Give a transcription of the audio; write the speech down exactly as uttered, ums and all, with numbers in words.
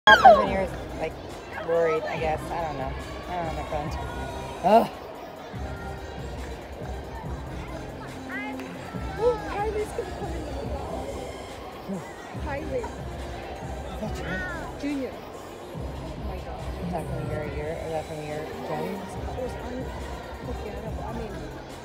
happens when you're like worried, I guess. I don't know. I don't know, my friend. Ugh. Oh, Kylie's gonna come in the middle. Kylie. Is that true? Junior. Oh my god. Is that from your year? Or is that from your gym? It was unforgettable. I mean,